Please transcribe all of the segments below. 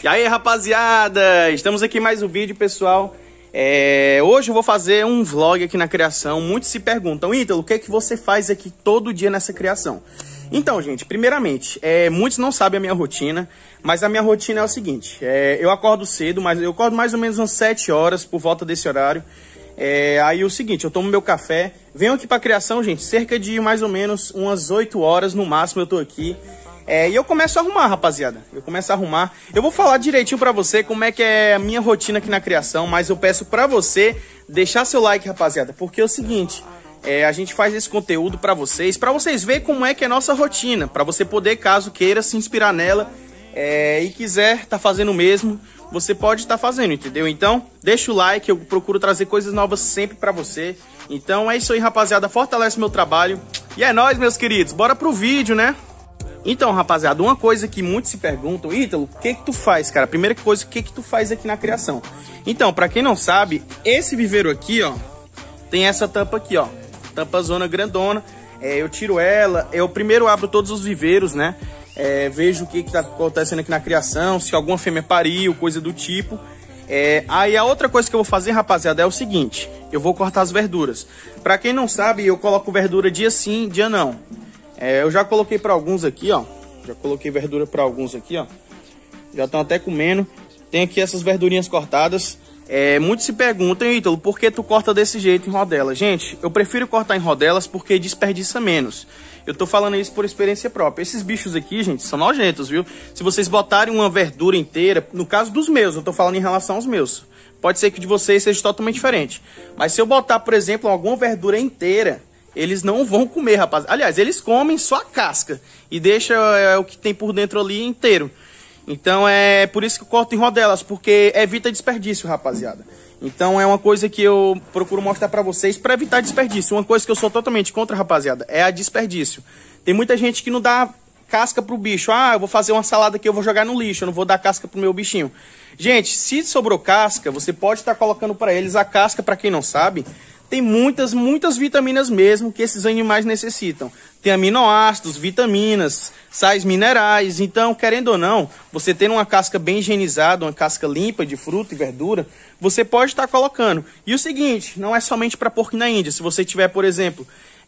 E aí, rapaziada, estamos aqui em mais um vídeo, pessoal. Hoje eu vou fazer um vlog aqui na criação. Muitos se perguntam, Ítalo, o que é que você faz aqui todo dia nessa criação? Então, gente, primeiramente, muitos não sabem a minha rotina, mas a minha rotina é o seguinte, eu acordo cedo, mas eu acordo mais ou menos umas 7 horas por volta desse horário. Aí o seguinte, eu tomo meu café, venho aqui pra criação, gente, cerca de mais ou menos umas 8 horas no máximo eu tô aqui. E eu começo a arrumar, rapaziada. Eu vou falar direitinho pra você como é que é a minha rotina aqui na criação, mas eu peço pra você deixar seu like, rapaziada, porque é o seguinte, a gente faz esse conteúdo pra vocês verem como é que é a nossa rotina, pra você poder, caso queira, se inspirar nela e quiser tá fazendo o mesmo, você pode estar fazendo, entendeu? Então, deixa o like, eu procuro trazer coisas novas sempre pra você. Então é isso aí, rapaziada, fortalece meu trabalho. E é nóis, meus queridos, bora pro vídeo, né? Então, rapaziada, uma coisa que muitos se perguntam, Ítalo, o que que tu faz, cara? Primeira coisa, o que que tu faz aqui na criação? Então, pra quem não sabe, esse viveiro aqui, ó, tem essa tampa aqui, ó, tampa zona grandona. Eu tiro ela, eu primeiro abro todos os viveiros, né? Vejo o que que tá acontecendo aqui na criação, se alguma fêmea pariu, coisa do tipo. Aí a outra coisa que eu vou fazer, rapaziada, é o seguinte, eu vou cortar as verduras. Pra quem não sabe, eu coloco verdura dia sim, dia não. Eu já coloquei para alguns aqui, ó. Já coloquei verdura para alguns aqui, ó. Já estão até comendo. Tem aqui essas verdurinhas cortadas. Muitos se perguntam, Ítalo, por que tu corta desse jeito em rodela? Gente, eu prefiro cortar em rodelas porque desperdiça menos. Eu tô falando isso por experiência própria. Esses bichos aqui, gente, são nojentos, viu? Se vocês botarem uma verdura inteira, no caso dos meus, eu tô falando em relação aos meus. Pode ser que de vocês seja totalmente diferente. Mas se eu botar, por exemplo, alguma verdura inteira, eles não vão comer, rapaz. Aliás, eles comem só a casca e deixa o que tem por dentro ali inteiro. Então é por isso que eu corto em rodelas, porque evita desperdício, rapaziada. Então é uma coisa que eu procuro mostrar pra vocês pra evitar desperdício. Uma coisa que eu sou totalmente contra, rapaziada, é a desperdício. Tem muita gente que não dá casca pro bicho. Eu vou fazer uma salada aqui, eu vou jogar no lixo, eu não vou dar casca pro meu bichinho. Gente, se sobrou casca, você pode estar colocando pra eles a casca, pra quem não sabe. Tem muitas vitaminas mesmo que esses animais necessitam. Tem aminoácidos, vitaminas, sais minerais. Então, querendo ou não, você tendo uma casca bem higienizada, uma casca limpa de fruta e verdura, você pode estar colocando. E o seguinte, não é somente para porco na Índia. Se você tiver, por exemplo,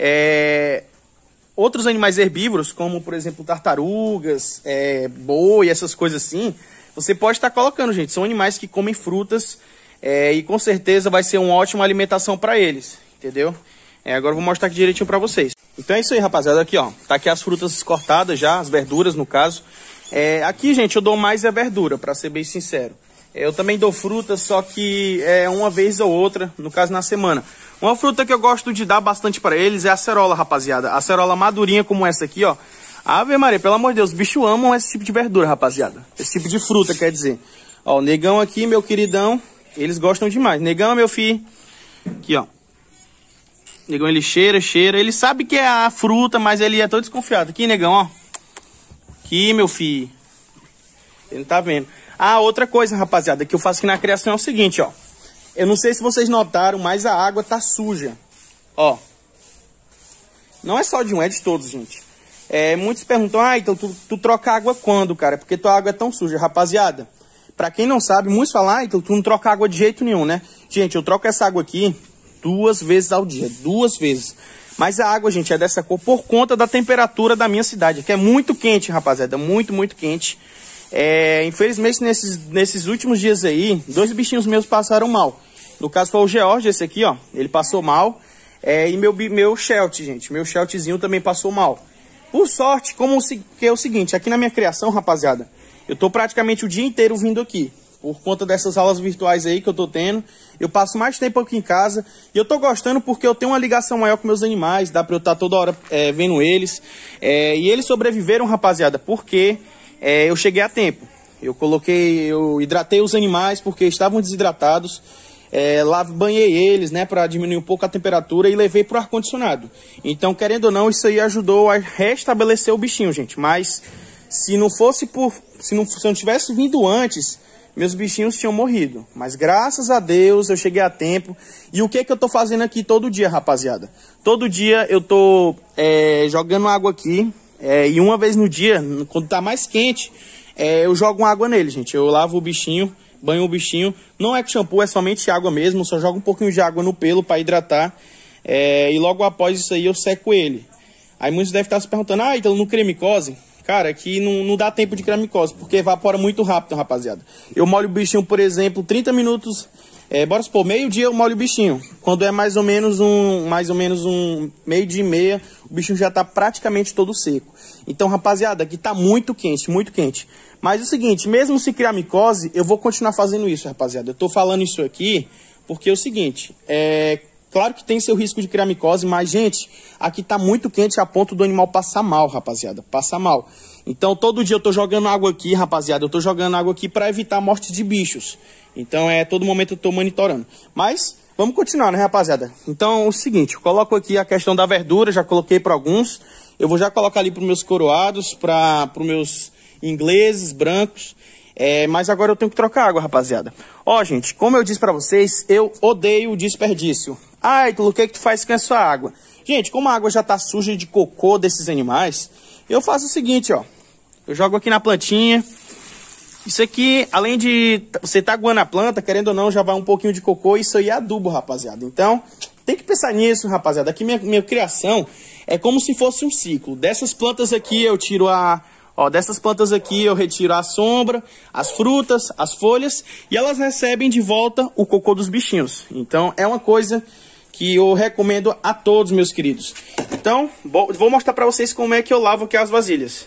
outros animais herbívoros, como, por exemplo, tartarugas, boi, essas coisas assim, você pode estar colocando, gente. São animais que comem frutas. E com certeza vai ser uma ótima alimentação para eles, entendeu? Agora eu vou mostrar aqui direitinho para vocês. Então é isso aí, rapaziada, aqui ó, tá aqui as frutas cortadas já, as verduras no caso. Aqui, gente, eu dou mais a verdura, para ser bem sincero. Eu também dou fruta, só que uma vez ou outra, no caso na semana. Uma fruta que eu gosto de dar bastante para eles é a acerola, rapaziada. A acerola madurinha como essa aqui, ó. Ave Maria, pelo amor de Deus, os bichos amam esse tipo de verdura, rapaziada. Esse tipo de fruta, quer dizer. Ó, o negão aqui, meu queridão. Eles gostam demais. Negão, meu filho. Aqui, ó. Negão, ele cheira. Ele sabe que é a fruta, mas ele é todo desconfiado. Aqui, negão, ó. Aqui, meu filho. Ele não tá vendo. Outra coisa, rapaziada, que eu faço aqui na criação é o seguinte, ó. Eu não sei se vocês notaram, mas a água tá suja. Ó. Não é só de um, é de todos, gente. Muitos perguntam, então tu troca água quando, cara? Porque tua água é tão suja. Rapaziada, pra quem não sabe, muitos falam, então tu não troca água de jeito nenhum, né? Gente, eu troco essa água aqui 2 vezes ao dia, 2 vezes. Mas a água, gente, é dessa cor por conta da temperatura da minha cidade, que é muito quente, rapaziada, muito quente. Infelizmente, nesses últimos dias aí, 2 bichinhos meus passaram mal. No caso foi o George, esse aqui, ó, ele passou mal. E meu Sheltie, gente, meu Sheltiezinho também passou mal. Por sorte, que é o seguinte, aqui na minha criação, rapaziada, eu tô praticamente o dia inteiro vindo aqui. Por conta dessas aulas virtuais aí que eu tô tendo. Eu passo mais tempo aqui em casa. E eu tô gostando porque eu tenho uma ligação maior com meus animais. Dá pra eu estar toda hora vendo eles. E eles sobreviveram, rapaziada, porque eu cheguei a tempo. Eu hidratei os animais porque estavam desidratados. Banhei eles, né, pra diminuir um pouco a temperatura e levei pro ar-condicionado. Então, querendo ou não, isso aí ajudou a restabelecer o bichinho, gente. Mas se não tivesse vindo antes, meus bichinhos tinham morrido. Mas graças a Deus eu cheguei a tempo. E o que eu tô fazendo aqui todo dia, rapaziada? Todo dia eu tô jogando água aqui. E uma vez no dia, quando tá mais quente, eu jogo água nele, gente. Eu lavo o bichinho, banho o bichinho. Não é com shampoo, é somente água mesmo. Só jogo um pouquinho de água no pelo para hidratar. E logo após isso aí eu seco ele. Aí muitos devem estar se perguntando, então no cremicose? Cara, aqui não dá tempo de cremicose, porque evapora muito rápido, rapaziada. Eu molho o bichinho, por exemplo, 30 minutos... bora supor, meio-dia eu molho o bichinho. Quando é mais ou menos um meio-dia e meia, o bichinho já tá praticamente todo seco. Então, rapaziada, aqui tá muito quente, muito quente. Mas é o seguinte, mesmo se criar micose, eu vou continuar fazendo isso, rapaziada. Eu tô falando isso aqui porque é o seguinte, claro que tem seu risco de criar micose, mas, gente, aqui tá muito quente a ponto do animal passar mal, rapaziada. Passar mal. Então, todo dia eu tô jogando água aqui, rapaziada. Eu tô jogando água aqui para evitar a morte de bichos. Então, todo momento eu tô monitorando. Mas, vamos continuar, né, rapaziada? Então, é o seguinte, eu coloco aqui a questão da verdura, já coloquei para alguns. Eu vou já colocar ali para os meus coroados, para os meus ingleses, brancos. Mas agora eu tenho que trocar água, rapaziada. Ó, gente, como eu disse para vocês, eu odeio o desperdício. Ítalo, o que tu faz com essa água? Gente, como a água já tá suja de cocô desses animais, eu faço o seguinte, ó. Eu jogo aqui na plantinha. Isso aqui, além de você tá aguando a planta, querendo ou não, já vai um pouquinho de cocô. Isso aí é adubo, rapaziada. Então, tem que pensar nisso, rapaziada. Aqui minha criação é como se fosse um ciclo. Dessas plantas aqui eu tiro dessas plantas aqui eu retiro a sombra, as frutas, as folhas. E elas recebem de volta o cocô dos bichinhos. Então, é uma coisa que eu recomendo a todos, meus queridos. Então, vou mostrar pra vocês como é que eu lavo aqui as vasilhas.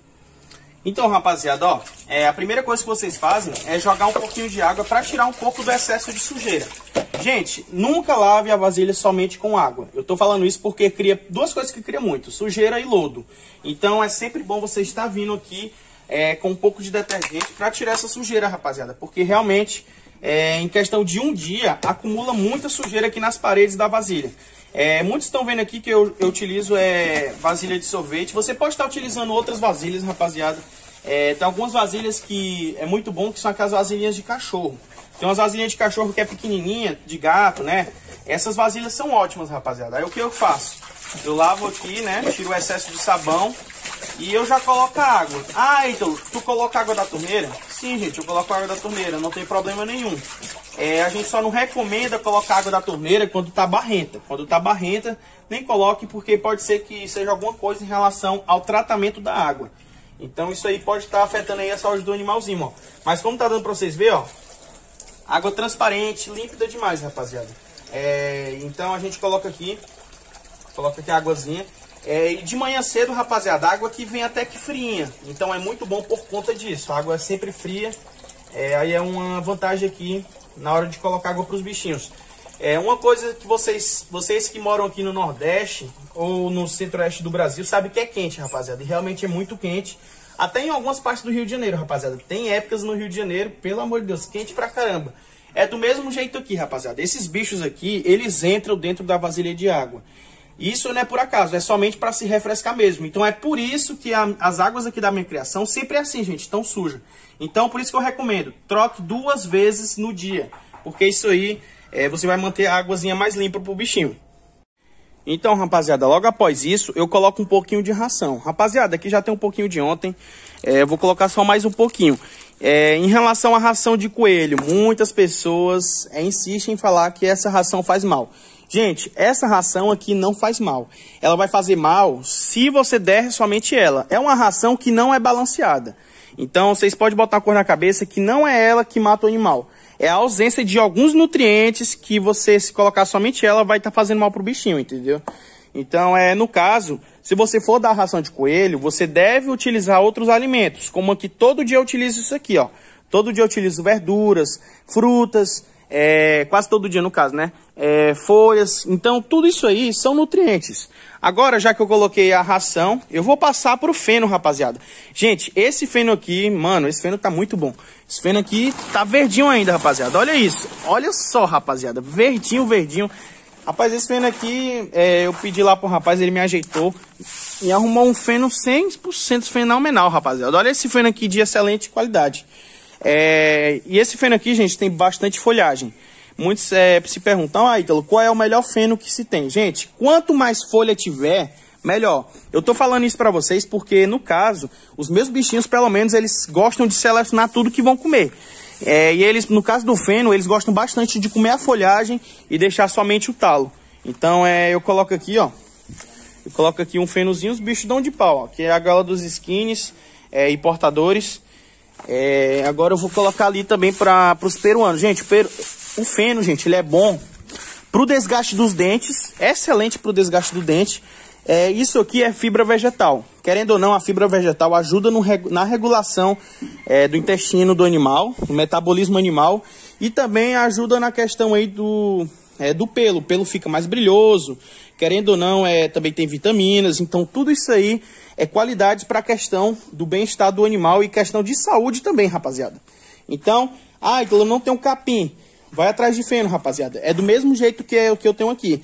Então, rapaziada, a primeira coisa que vocês fazem é jogar um pouquinho de água para tirar um pouco do excesso de sujeira. Gente, nunca lave a vasilha somente com água. Eu tô falando isso porque cria duas coisas que cria muito, sujeira e lodo. Então, é sempre bom você estar vindo aqui com um pouco de detergente para tirar essa sujeira, rapaziada. Porque realmente, em questão de um dia, acumula muita sujeira aqui nas paredes da vasilha. Muitos estão vendo aqui que eu utilizo vasilha de sorvete. Você pode estar utilizando outras vasilhas, rapaziada. Tem algumas vasilhas que é muito bom, que são aquelas vasilhinhas de cachorro. Tem umas vasilhas de cachorro que é pequenininha, de gato, né? Essas vasilhas são ótimas, rapaziada. Aí o que eu faço? Eu lavo aqui, né? Tiro o excesso de sabão e eu já coloco a água. Ítalo, tu coloca água da torneira? Sim, gente, eu coloco água da torneira, não tem problema nenhum. A gente só não recomenda colocar água da torneira quando tá barrenta. Quando tá barrenta, nem coloque, porque pode ser que seja alguma coisa em relação ao tratamento da água. Então isso aí pode estar afetando aí a saúde do animalzinho, ó. Mas como tá dando pra vocês verem, ó, água transparente, límpida demais, rapaziada. Então a gente coloca aqui a águazinha. E de manhã cedo, rapaziada, a água aqui vem até que friinha. Então é muito bom por conta disso. A água é sempre fria. Aí é uma vantagem aqui na hora de colocar água para os bichinhos. Uma coisa que vocês que moram aqui no Nordeste ou no Centro-Oeste do Brasil sabem que é quente, rapaziada. E realmente é muito quente. Até em algumas partes do Rio de Janeiro, rapaziada. Tem épocas no Rio de Janeiro, pelo amor de Deus, quente pra caramba. É do mesmo jeito aqui, rapaziada. Esses bichos aqui, eles entram dentro da vasilha de água. Isso não é por acaso, é somente para se refrescar mesmo. Então é por isso que as águas aqui da minha criação sempre é assim, gente, estão sujas. Então por isso que eu recomendo, troque 2 vezes no dia. Porque isso aí, você vai manter a águazinha mais limpa pro bichinho. Então, rapaziada, logo após isso, eu coloco um pouquinho de ração. Rapaziada, aqui já tem um pouquinho de ontem. Eu vou colocar só mais um pouquinho. Em relação à ração de coelho, muitas pessoas insistem em falar que essa ração faz mal. Gente, essa ração aqui não faz mal. Ela vai fazer mal se você der somente ela. É uma ração que não é balanceada. Então, vocês podem botar a cor na cabeça que não é ela que mata o animal. É a ausência de alguns nutrientes que você, se colocar somente ela, vai estar fazendo mal pro bichinho, entendeu? Então, no caso, se você for dar ração de coelho, você deve utilizar outros alimentos. Como aqui, todo dia eu utilizo isso aqui, ó. Todo dia eu utilizo verduras, frutas, quase todo dia no caso, né? Folhas. Então, tudo isso aí são nutrientes. Agora, já que eu coloquei a ração, eu vou passar pro feno, rapaziada. Gente, esse feno aqui, mano, esse feno tá muito bom. Esse feno aqui tá verdinho ainda, rapaziada. Olha isso. Olha só, rapaziada. Verdinho, verdinho. Rapaz, esse feno aqui, eu pedi lá pro rapaz, ele me ajeitou e arrumou um feno 100% fenomenal, rapaziada. Olha esse feno aqui de excelente qualidade. E esse feno aqui, gente, tem bastante folhagem. Muitos se perguntam, Ítalo, qual é o melhor feno que se tem? Gente, quanto mais folha tiver, melhor. Eu tô falando isso pra vocês porque, no caso, os meus bichinhos, pelo menos, eles gostam de selecionar tudo que vão comer. E eles, no caso do feno, eles gostam bastante de comer a folhagem e deixar somente o talo. Então, eu coloco aqui, ó. Eu coloco aqui um fenozinho, os bichos dão de pau, ó. Que é a gaiola dos skins e portadores. Agora eu vou colocar ali também para os peruanos. Gente, o feno, gente, ele é bom pro desgaste dos dentes. Excelente pro desgaste do dente. Isso aqui é fibra vegetal. Querendo ou não, a fibra vegetal ajuda na regulação do intestino do animal, do metabolismo animal. E também ajuda na questão aí do pelo. O pelo fica mais brilhoso. Querendo ou não, também tem vitaminas. Então, tudo isso aí é qualidades para a questão do bem-estar do animal e questão de saúde também, rapaziada. Então, então eu não tenho capim. Vai atrás de feno, rapaziada. É do mesmo jeito que o que eu tenho aqui.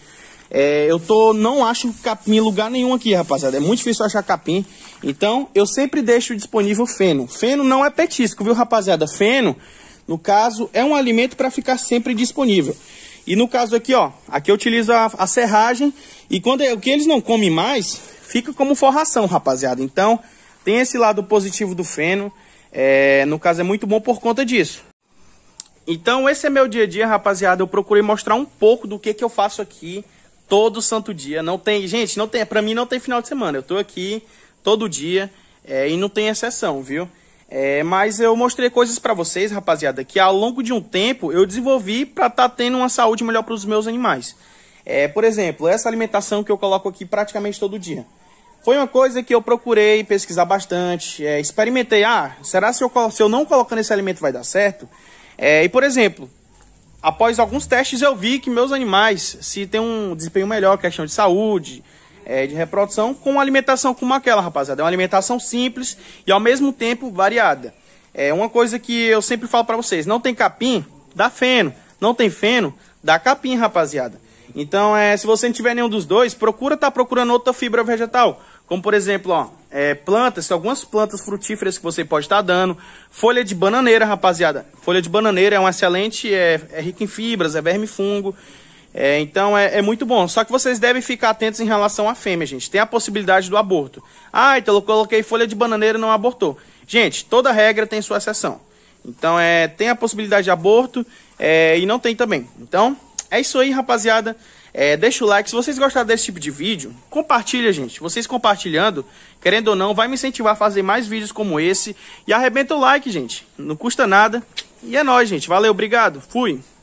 Não acho capim em lugar nenhum aqui, rapaziada. É muito difícil achar capim. Então, eu sempre deixo disponível feno. Feno não é petisco, viu, rapaziada? Feno, no caso, é um alimento para ficar sempre disponível. E no caso aqui, ó, aqui eu utilizo a serragem. E quando o que eles não comem mais, fica como forração, rapaziada. Então, tem esse lado positivo do feno. No caso, é muito bom por conta disso. Então, esse é meu dia a dia, rapaziada. Eu procurei mostrar um pouco do que eu faço aqui todo santo dia. Não tem, gente, pra mim não tem final de semana. Eu tô aqui todo dia e não tem exceção, viu? Mas eu mostrei coisas pra vocês, rapaziada, que ao longo de um tempo eu desenvolvi pra estar tendo uma saúde melhor pros meus animais. Por exemplo, essa alimentação que eu coloco aqui praticamente todo dia. Foi uma coisa que eu procurei pesquisar bastante, experimentei. Será se eu não colocando esse alimento vai dar certo? E, por exemplo, após alguns testes eu vi que meus animais, se tem um desempenho melhor, questão de saúde, de reprodução, com uma alimentação como aquela, rapaziada. É uma alimentação simples e ao mesmo tempo variada. Uma coisa que eu sempre falo pra vocês, não tem capim, dá feno. Não tem feno, dá capim, rapaziada. Então, se você não tiver nenhum dos dois, procurando outra fibra vegetal. Como, por exemplo, ó, plantas, algumas plantas frutíferas que você pode estar dando. Folha de bananeira, rapaziada. Folha de bananeira é um excelente, é rica em fibras, é vermifungo. Então, é muito bom. Só que vocês devem ficar atentos em relação à fêmea, gente. Tem a possibilidade do aborto. Então eu coloquei folha de bananeira e não abortou. Gente, toda regra tem sua exceção. Então, tem a possibilidade de aborto e não tem também. Então, é isso aí, rapaziada. Deixa o like. Se vocês gostaram desse tipo de vídeo, compartilha, gente. Vocês compartilhando, querendo ou não, vai me incentivar a fazer mais vídeos como esse. E arrebenta o like, gente. Não custa nada. E é nóis, gente. Valeu, obrigado. Fui.